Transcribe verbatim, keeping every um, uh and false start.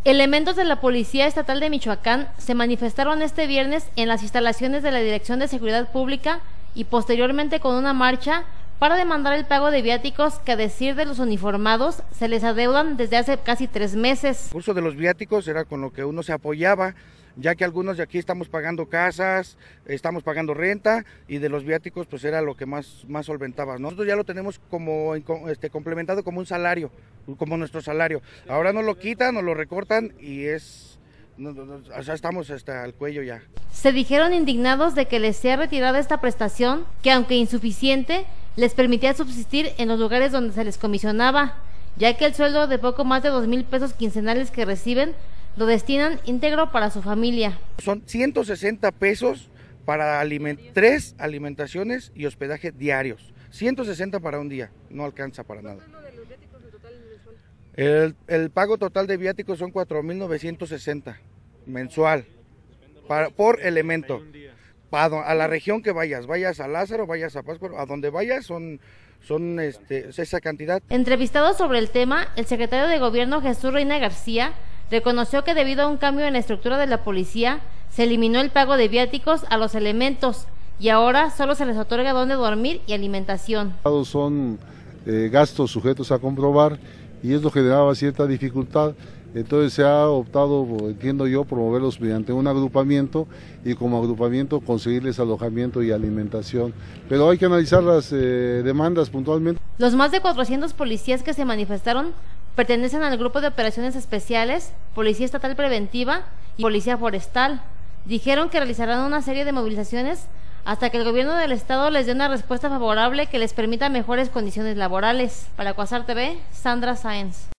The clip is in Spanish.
Elementos de la Policía Estatal de Michoacán se manifestaron este viernes en las instalaciones de la Dirección de Seguridad Pública y posteriormente con una marcha para demandar el pago de viáticos que, a decir de los uniformados, se les adeudan desde hace casi tres meses. El curso de los viáticos era con lo que uno se apoyaba, ya que algunos de aquí estamos pagando casas, estamos pagando renta, y de los viáticos pues era lo que más, más solventaba. Nosotros ya lo tenemos como este, complementado como un salario, como nuestro salario. Ahora nos lo quitan, nos lo recortan y es... No, no, no, o sea, estamos hasta el cuello ya. Se dijeron indignados de que les sea retirada esta prestación, que aunque insuficiente, les permitía subsistir en los lugares donde se les comisionaba, ya que el sueldo de poco más de dos mil pesos quincenales que reciben lo destinan íntegro para su familia. Son ciento sesenta pesos para aliment tres alimentaciones y hospedaje diarios. ciento sesenta para un día, no alcanza para nada. El, el pago total de viáticos son cuatro mil novecientos sesenta mensual para, por elemento. Para, a la región que vayas, vayas a Lázaro, vayas a Pátzcuaro, a donde vayas son, son este, esa cantidad. Entrevistado sobre el tema, el secretario de Gobierno Jesús Reina García reconoció que debido a un cambio en la estructura de la policía, se eliminó el pago de viáticos a los elementos y ahora solo se les otorga dónde dormir y alimentación. Son eh, gastos sujetos a comprobar y esto generaba cierta dificultad. Entonces se ha optado, entiendo yo, promoverlos mediante un agrupamiento y como agrupamiento conseguirles alojamiento y alimentación. Pero hay que analizar las eh, demandas puntualmente. Los más de cuatrocientos policías que se manifestaron pertenecen al Grupo de Operaciones Especiales, Policía Estatal Preventiva y Policía Forestal. Dijeron que realizarán una serie de movilizaciones hasta que el gobierno del estado les dé una respuesta favorable que les permita mejores condiciones laborales. Para Cuasar T V, Sandra Sáenz.